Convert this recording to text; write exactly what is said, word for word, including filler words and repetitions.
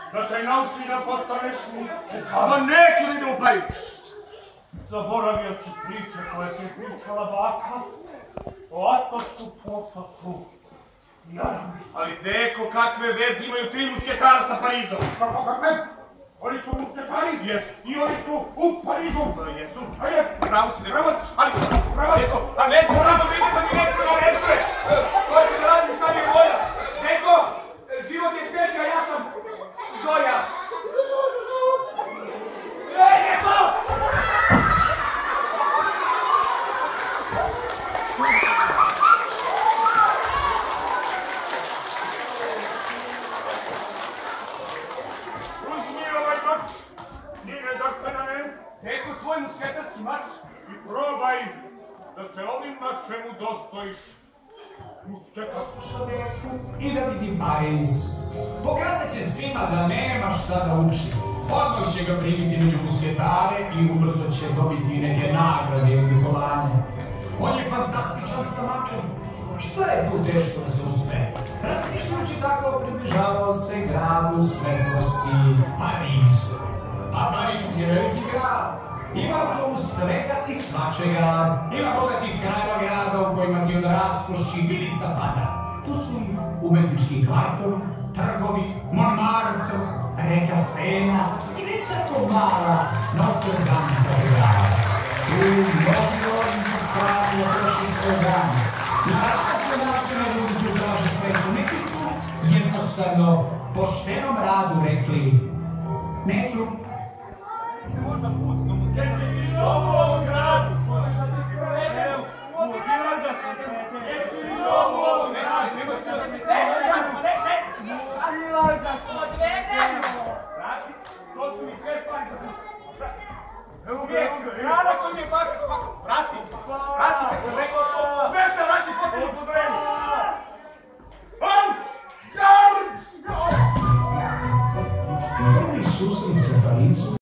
da te nauči da postaneš musketar. Pa neću da idem u Pariz. Zaboravio si priče koje ti je pričala baka o Atosu, Potosu i Aramisu. Ali deko, kakve veze imaju tri musketara sa Parizom? Kako kakve? Oni su musketari? Jesu. I oni su u Parizu? Jesu. A je? Pravo si, deko. Pravac. Ali, Pravac. deko, a neću rado da ide da mi neću da naređuje. Ko će da radi šta mi je volja? Deko, život je cveća, ja sam Zoja. Ej, deko! Deko, tvoj musketarski mač. I probaj da se ovim mačem udostojiš musketarski. I da vidim Pariz. Pokazat će svima da nema šta da uči. Odmah će ga primiti među musketare i ubrzo će dobiti neke nagrade i odlikovanja. On je fantastičan sa mačem. Šta je tu teško da se uspe? Razmišljajući tako približavao se gradu svetlosti Parizu. A Pariz je veliki grad. Ima tu svega i svačega. Ima bogatih krajeva grada u kojima ti od raskoši vilica pada. Tu su umetnički kvartovi, trgovi, Montmartre, reka Sena i neka to mala Notre Dame katedrala. Tu mnogi ljudi su stvarno prošli svoj dan. I na razne načine ljudi tu traže sreću. Neki su jednostavno poštenom radu rekli neću. Možda put do musketara. Ovom gradu! Obilazak! Jesi li ovom gradu? Vrati, to su mi sve stvari za put. Evo ga, evo ga, evo Rana koji mi je baka spako. Vrati, vrati, kako je rekao. Sve se vrati, posljedno upozorenje. Avantgard! Prvi susret sa Parizom